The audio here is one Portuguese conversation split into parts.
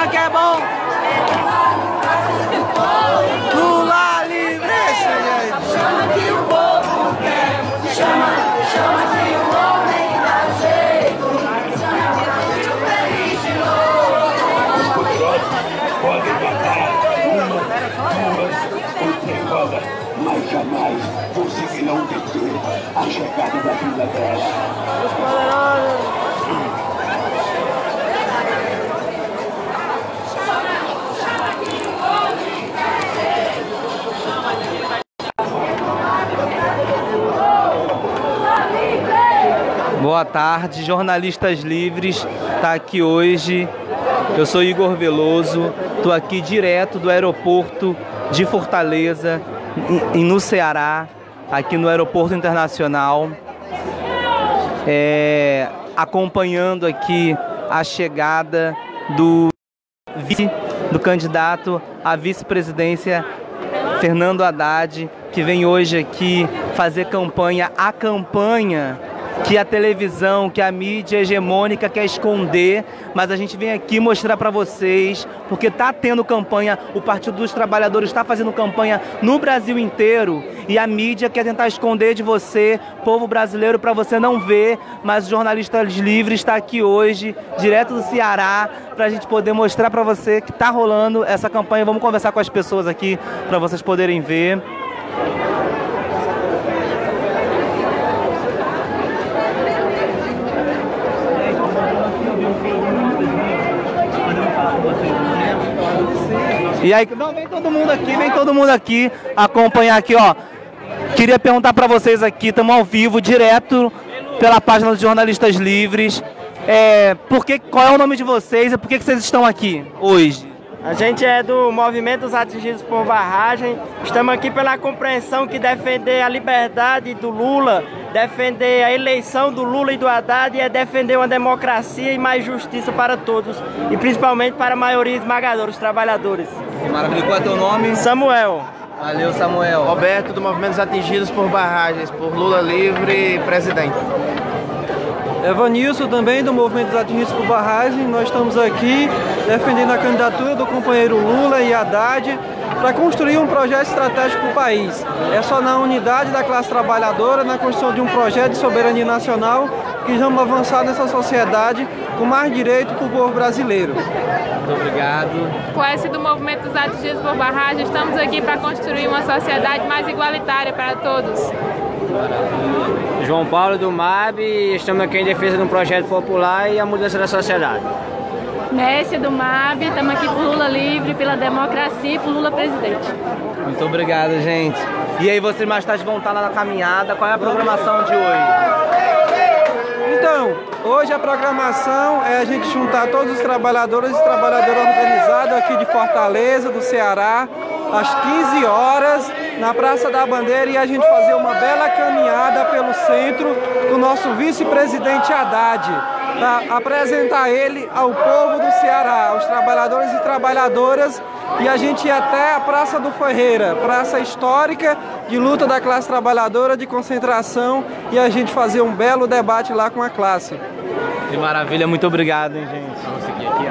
chama que é bom. Lula livre, chama que o povo quer. Chama que o homem dá jeito. Chama que o feliz de novo. Os poderosos podem matar uma, duas ou três rodas, mas jamais conseguirão deter a chegada da vida dela. Os poderosos. Boa tarde, jornalistas livres, tá aqui hoje. Eu sou Igor Veloso, tô aqui direto do aeroporto de Fortaleza, no Ceará, aqui no aeroporto internacional, acompanhando aqui a chegada do candidato à vice-presidência, Fernando Haddad, que vem hoje aqui fazer campanha, a campanha que a televisão, que a mídia hegemônica quer esconder, mas a gente vem aqui mostrar para vocês, porque tá tendo campanha, o Partido dos Trabalhadores está fazendo campanha no Brasil inteiro, e a mídia quer tentar esconder de você, povo brasileiro, para você não ver, mas o Jornalistas Livres está aqui hoje, direto do Ceará, para a gente poder mostrar para você que tá rolando essa campanha. Vamos conversar com as pessoas aqui, para vocês poderem ver. E aí, não, vem todo mundo aqui acompanhar aqui, ó. Queria perguntar para vocês aqui, estamos ao vivo, direto pela página dos Jornalistas Livres. Qual é o nome de vocês e por que vocês estão aqui hoje? A gente é do Movimento dos Atingidos por Barragem. Estamos aqui pela compreensão que defender a liberdade do Lula, defender a eleição do Lula e do Haddad é defender uma democracia e mais justiça para todos, e principalmente para a maioria esmagadora, os trabalhadores. Maravilha, qual é teu nome? Samuel. Valeu, Samuel. Roberto, do Movimento dos Atingidos por Barragens, por Lula livre e presidente. Evanilson, também do Movimento dos Atingidos por Barragem. Nós estamos aqui defendendo a candidatura do companheiro Lula e Haddad para construir um projeto estratégico para o país. É só na unidade da classe trabalhadora, na construção de um projeto de soberania nacional, que vamos avançar nessa sociedade com mais direito para o povo brasileiro. Muito obrigado. Coesse do Movimento dos Atingidos por Barragem, estamos aqui para construir uma sociedade mais igualitária para todos. João Paulo do MAB, estamos aqui em defesa de um projeto popular e a mudança da sociedade. Messi do MAB, estamos aqui por Lula livre, pela democracia e por Lula presidente. Muito obrigado, gente. E aí, vocês mais tarde vão estar lá na caminhada. Qual é a programação de hoje? Então, hoje a programação é a gente juntar todos os trabalhadores e trabalhadoras organizados aqui de Fortaleza, do Ceará, às 15 horas, na Praça da Bandeira, e a gente fazer uma bela caminhada pelo centro com o nosso vice-presidente Haddad, para apresentar ele ao povo do Ceará, aos trabalhadores e trabalhadoras, e a gente ir até a Praça do Ferreira, praça histórica de luta da classe trabalhadora, de concentração, e a gente fazer um belo debate lá com a classe. Que maravilha, muito obrigado, hein, gente. Vamos seguir aqui,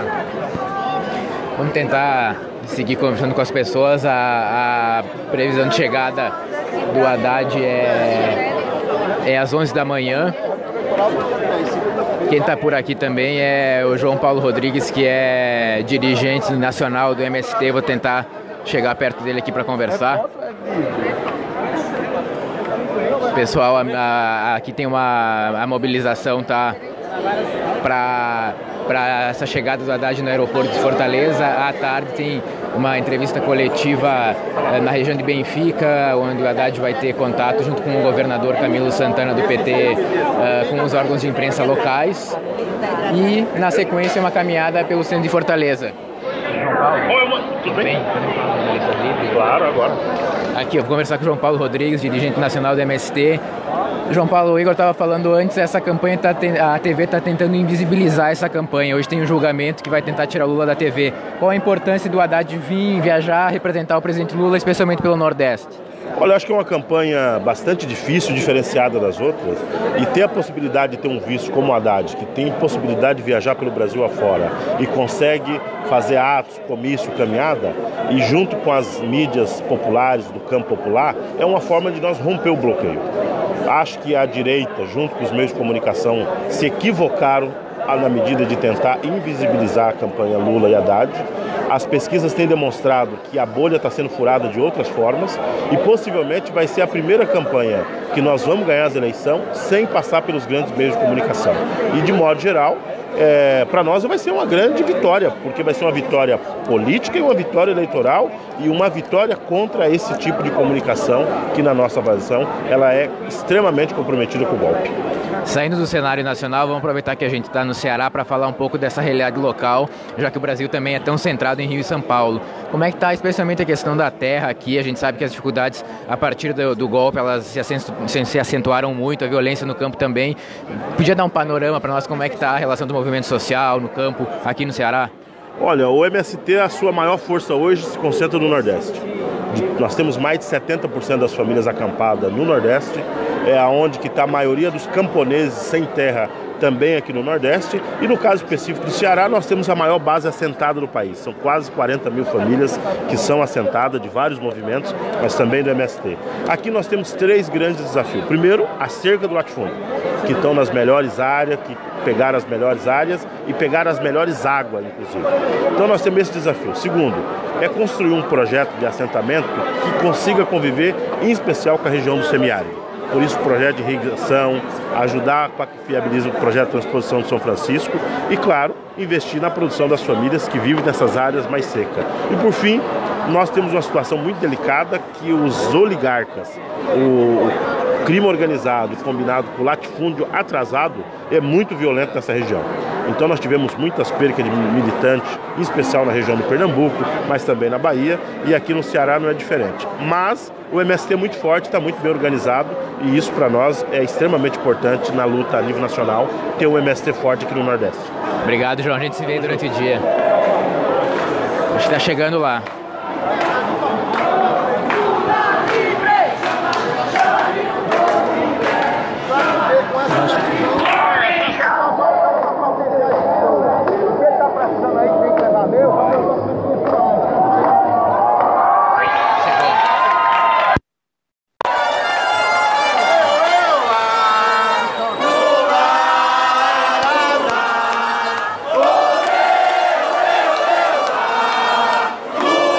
ó. Vamos tentar seguir conversando com as pessoas. A previsão de chegada do Haddad é às 11 da manhã. Quem está por aqui também é o João Paulo Rodrigues, que é dirigente nacional do MST. Vou tentar chegar perto dele aqui para conversar. Pessoal, aqui tem a mobilização tá para essa chegada do Haddad no aeroporto de Fortaleza. À tarde tem uma entrevista coletiva na região de Benfica, onde o Haddad vai ter contato junto com o governador Camilo Santana do PT, com os órgãos de imprensa locais. E na sequência uma caminhada pelo centro de Fortaleza. João Paulo, tudo bem? Claro, agora. Aqui eu vou conversar com o João Paulo Rodrigues, dirigente nacional do MST. João Paulo, o Igor estava falando antes, essa campanha, a TV está tentando invisibilizar essa campanha. Hoje tem um julgamento que vai tentar tirar o Lula da TV. Qual a importância do Haddad vir, viajar, representar o presidente Lula, especialmente pelo Nordeste? Olha, eu acho que é uma campanha bastante difícil, diferenciada das outras, e ter a possibilidade de ter um vice como o Haddad, que tem possibilidade de viajar pelo Brasil afora e consegue fazer atos, comício, caminhada, e junto com as mídias populares do campo popular, é uma forma de nós romper o bloqueio. Acho que a direita, junto com os meios de comunicação, se equivocaram na medida de tentar invisibilizar a campanha Lula e Haddad. As pesquisas têm demonstrado que a bolha está sendo furada de outras formas e possivelmente vai ser a primeira campanha que nós vamos ganhar as eleições sem passar pelos grandes meios de comunicação. E de modo geral, para nós vai ser uma grande vitória, porque vai ser uma vitória política e uma vitória eleitoral e uma vitória contra esse tipo de comunicação que, na nossa avaliação, ela é extremamente comprometida com o golpe. Saindo do cenário nacional, vamos aproveitar que a gente está no Ceará para falar um pouco dessa realidade local, já que o Brasil também é tão centrado em Rio e São Paulo. Como é que está especialmente a questão da terra aqui? A gente sabe que as dificuldades a partir do golpe elas se acentuaram muito, a violência no campo também. Podia dar um panorama para nós como é que está a relação do movimento social no campo aqui no Ceará? Olha, o MST, a sua maior força hoje se concentra no Nordeste. Nós temos mais de 70% das famílias acampadas no Nordeste, é onde está a maioria dos camponeses sem terra também aqui no Nordeste. E no caso específico do Ceará, nós temos a maior base assentada no país. São quase 40 mil famílias que são assentadas de vários movimentos, mas também do MST. Aqui nós temos 3 grandes desafios. Primeiro, a cerca do latifúndio, que estão nas melhores áreas, que pegaram as melhores áreas e pegaram as melhores águas, inclusive. Então nós temos esse desafio. Segundo, é construir um projeto de assentamento que consiga conviver, em especial com a região do semiárido. Por isso, o projeto de irrigação, ajudar para que viabilize o projeto de transposição de São Francisco e, claro, investir na produção das famílias que vivem nessas áreas mais secas. E, por fim, nós temos uma situação muito delicada que os oligarcas, o crime organizado combinado com o latifúndio atrasado é muito violento nessa região. Então nós tivemos muitas percas de militantes, em especial na região do Pernambuco, mas também na Bahia, e aqui no Ceará não é diferente. Mas o MST é muito forte, está muito bem organizado, e isso para nós é extremamente importante na luta a nível nacional, ter um MST forte aqui no Nordeste. Obrigado, João. A gente se vê durante o dia. A gente está chegando lá. Lula!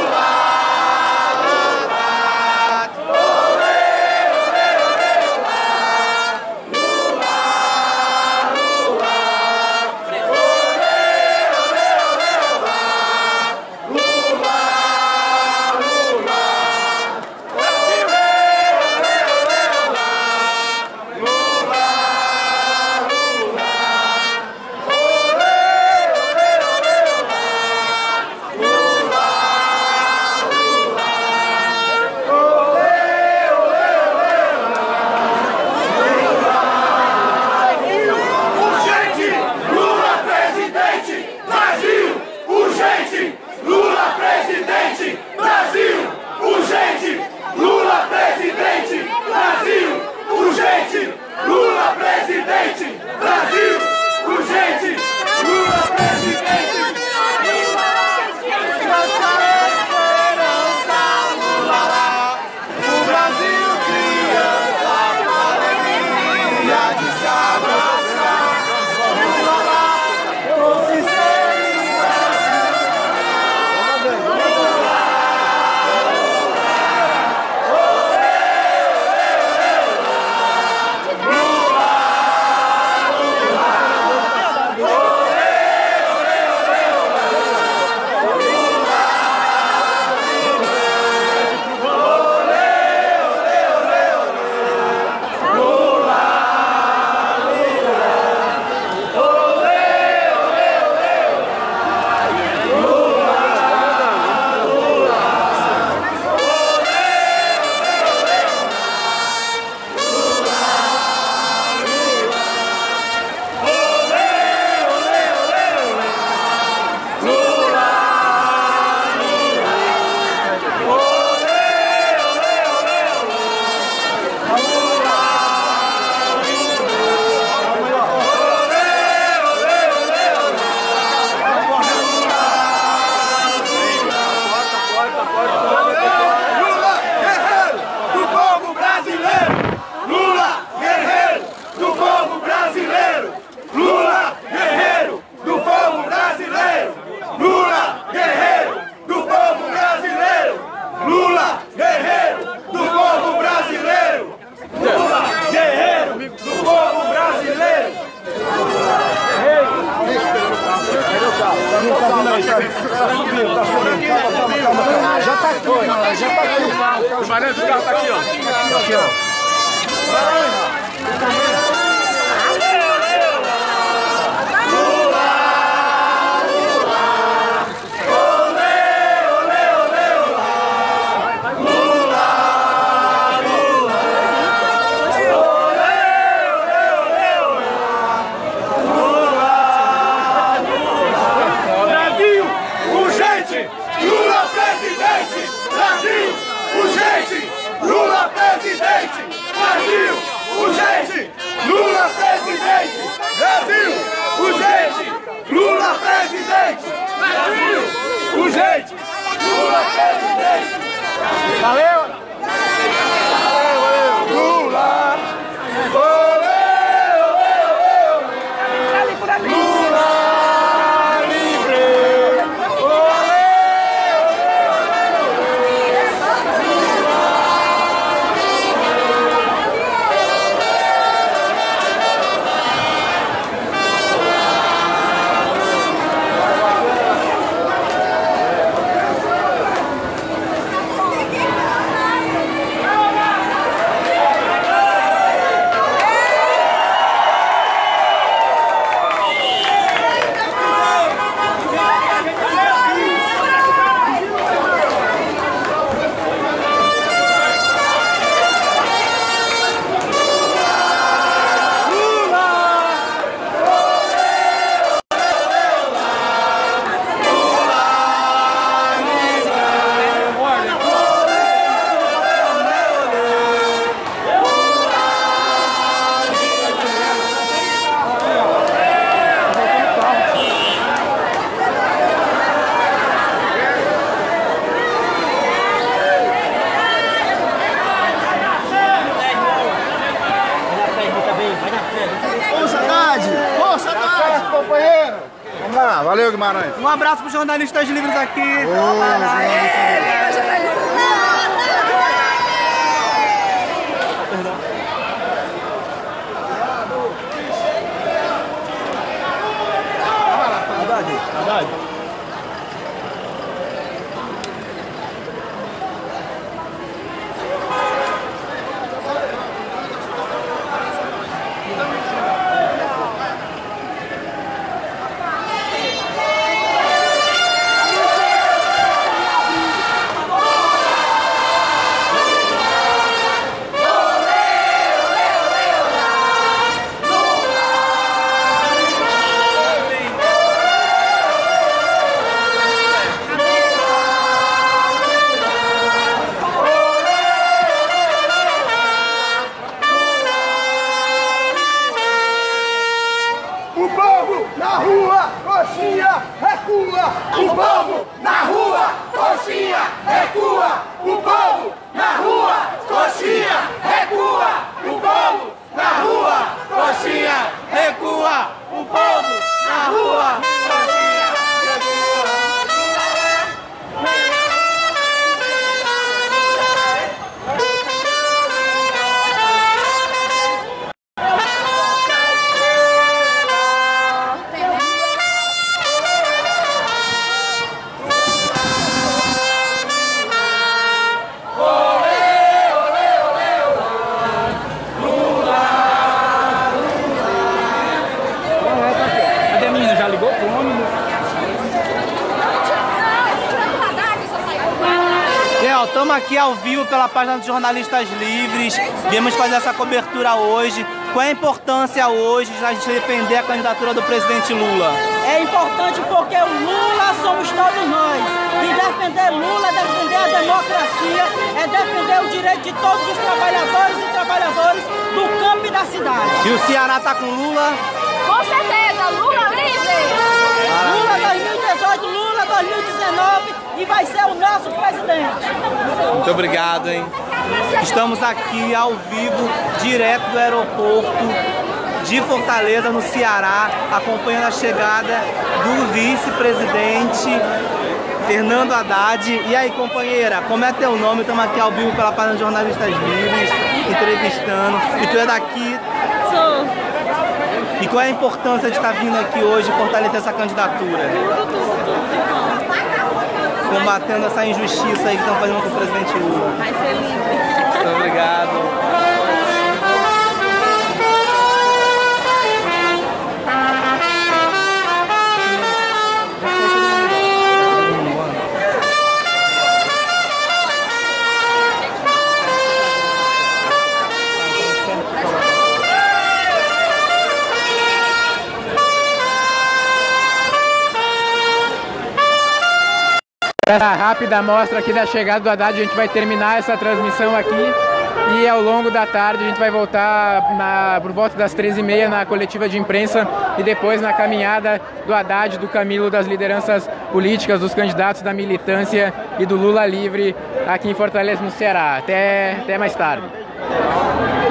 Já tá aqui, já tá aqui. O varão do carro tá aqui, ó. Aqui, ó. Valeu! Lula! Olê, olê, olê! Lula livre! Olê, Valeu, Guimarães. Um abraço para os jornalistas livres aqui. Estamos aqui ao vivo pela página dos Jornalistas Livres. Viemos fazer essa cobertura hoje. Qual é a importância hoje de a gente defender a candidatura do presidente Lula? É importante porque o Lula somos todos nós. E defender Lula é defender a democracia, é defender o direito de todos os trabalhadores e trabalhadoras do campo e da cidade. E o Ceará está com Lula? Com certeza, Lula livre! Lula 2018, Lula 2019 e vai ser o nosso presidente. Muito obrigado, hein? Estamos aqui ao vivo, direto do aeroporto de Fortaleza, no Ceará, acompanhando a chegada do vice-presidente Fernando Haddad. E aí, companheira, como é teu nome? Estamos aqui ao vivo pela página de Jornalistas Livres, entrevistando. E tu é daqui? Sou. E qual é a importância de estar vindo aqui hoje fortalecer essa candidatura? Combatendo essa injustiça aí que estão fazendo com o presidente Lula. Vai ser livre. Muito obrigado. Essa rápida amostra aqui da chegada do Haddad, a gente vai terminar essa transmissão aqui e ao longo da tarde a gente vai voltar por volta das 13h30 na coletiva de imprensa e depois na caminhada do Haddad, do Camilo, das lideranças políticas, dos candidatos da militância e do Lula Livre aqui em Fortaleza, no Ceará. Até mais tarde.